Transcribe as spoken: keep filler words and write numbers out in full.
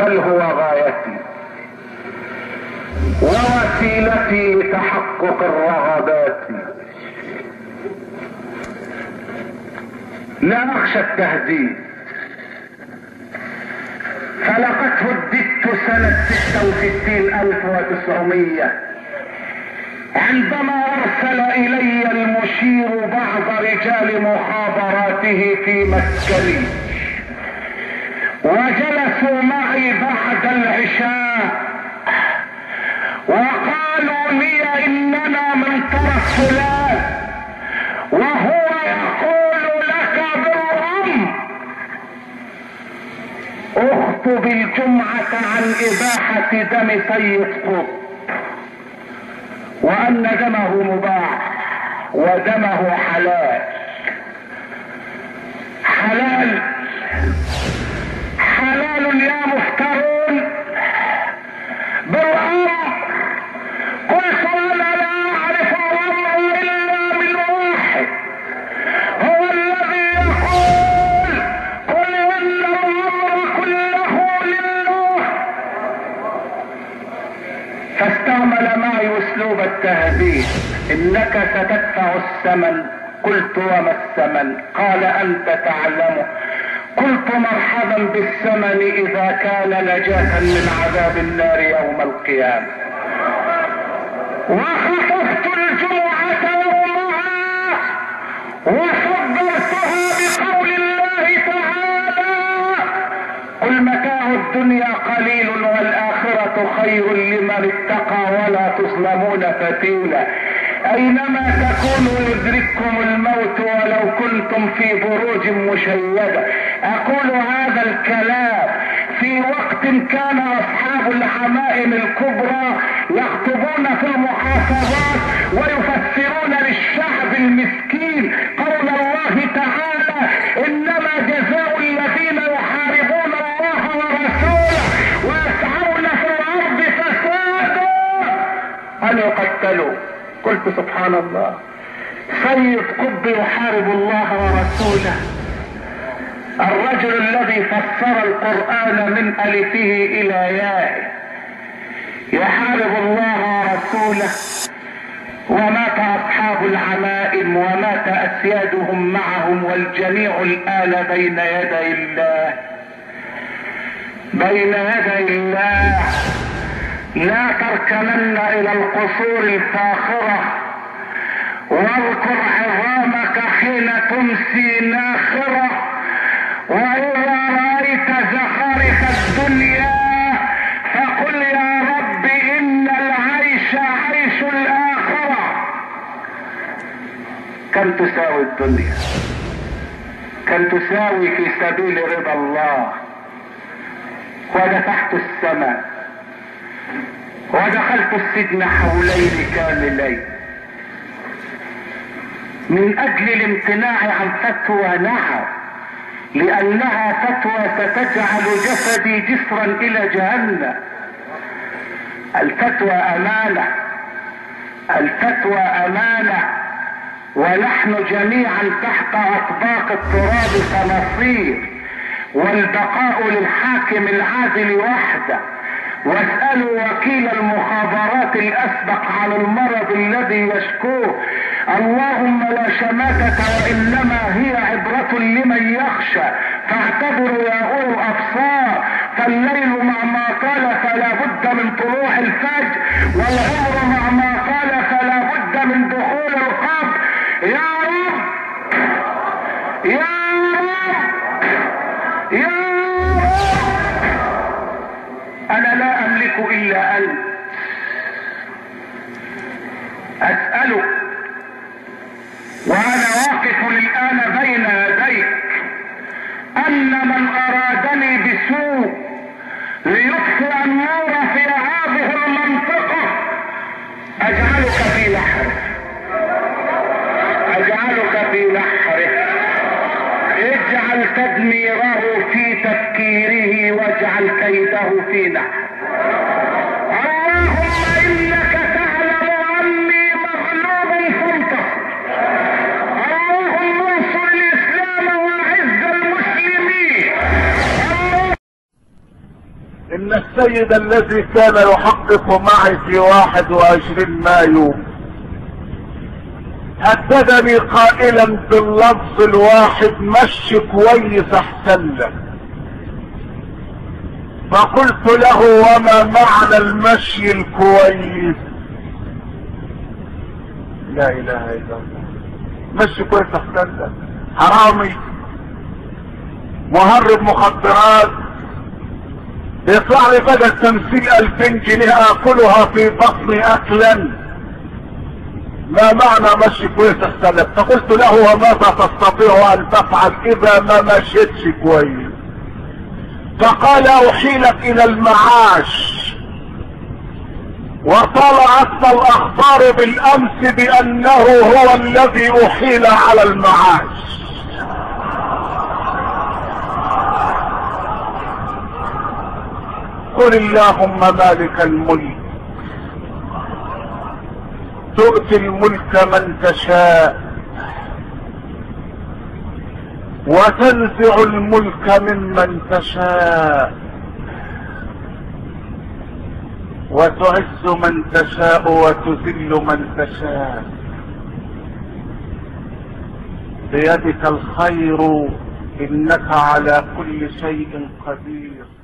بل هو غايتي ووسيلتي لتحقق الرغبات. لا اخشى التهديد، فلقد هددت سنة ستة وستين الف وتسعمية عندما ارسل الي المشير بعض رجال مخابراته في مسكني، وجلسوا معي بعد العشاء وقالوا لي اننا من طرف فلان، وهو يقول لك بالرغم اخطب الجمعة عن اباحة دم سيد قطب، وان دمه مباح ودمه حلال. حلال حلال يا مفترون بالامر. قلت انا لا اعرف امرا الا من واحد، هو الذي يقول قل ان الامر كله لله. فاستعمل معي اسلوب التهديد، انك ستدفع الثمن. قلت وما الثمن؟ قال انت تعلمه. قلت مرحبا بالثمن اذا كان نجاة من عذاب النار يوم القيامة. وخطفت الجمعة يومها وصدرتها بقول الله تعالى قل متاع الدنيا قليل والآخرة خير لمن اتقى ولا تظلمون فتيلا. اينما تكونوا يدرككم الموت ولو كنتم في بروج مشيدة. اقول هذا الكلام في وقت كان اصحاب العمائم الكبرى يخطبون في المحافظات ويفسرون للشعب المسكين قول الله تعالى انما جزاء الذين يحاربون الله ورسوله ويسعون في الارض فسادا ان يقتلوا. قلت سبحان الله، سيد قطب يحارب الله ورسوله، الرجل الذي فسر القرآن من ألفه إلى يائه يحارب الله ورسوله، ومات أصحاب العمائم ومات أسيادهم معهم، والجميع الآن بين يدي الله بين يدي الله. لا تركنن الى القصور الفاخرة، واذكر عظامك حين تمسي ناخرة، واذا رأيت زخارف الدنيا فقل يا رب ان العيش عيش الاخرة. كم تساوي الدنيا؟ كم تساوي في سبيل رضا الله؟ ودفعت السماء ودخلت السجن حولين كاملين من اجل الامتناع عن فتوى نعم، لانها فتوى ستجعل جسدي جسرا الى جهنم. الفتوى امانة، الفتوى امانة، ونحن جميعا تحت اطباق التراب كنصير، والبقاء للحاكم العادل وحده. واسألوا وكيل المخابرات الاسبق عن المرض الذي يشكوه. اللهم لا شماتة وانما هي عبرة لمن يخشى، فاعتبروا يا اولي الابصار، فالليل مع ما طال فلا بد من طلوع الفجر، والعمر مع ما طال فلا بد من دخول القبر. يا رب يا رب يا رب، انا لا املك الا انت. اسألك وانا واقف الان بين يديك ان من ارادني بسوء ليطفئ النور في هذه المنطقة اجعلك في لحره، اجعلك في لحره. اجعل تدميره في تفكيره واجعل كيده في نحره. اللهم انك تعلم اني مغلوب فانتصر. اللهم انصر الاسلام واعز المسلمين. السيد الذي كان يحقق معي في واحد وعشرين مايو هددني قائلا باللفظ الواحد: مشي كويس احسن لك. فقلت له: وما معنى المشي الكويس؟ لا اله الا الله. مشي كويس احسن لك؟ حرامي، مهرب مخدرات، يطلع لي بدل تمثيل الفين جنيه اكلها في بطني اكلا. ما معنى مشي كويس احسن لك؟ فقلت له: وماذا تستطيع ان تفعل اذا ما مشيتش كويس؟ فقال: احيلك الى المعاش. وطلعت الاخبار بالامس بانه هو الذي احيل على المعاش. قل اللهم مالك الملك تؤتي الملك من تشاء وتنزع الملك ممن تشاء وتعز من تشاء وتذل من تشاء، بيدك الخير انك على كل شيء قدير.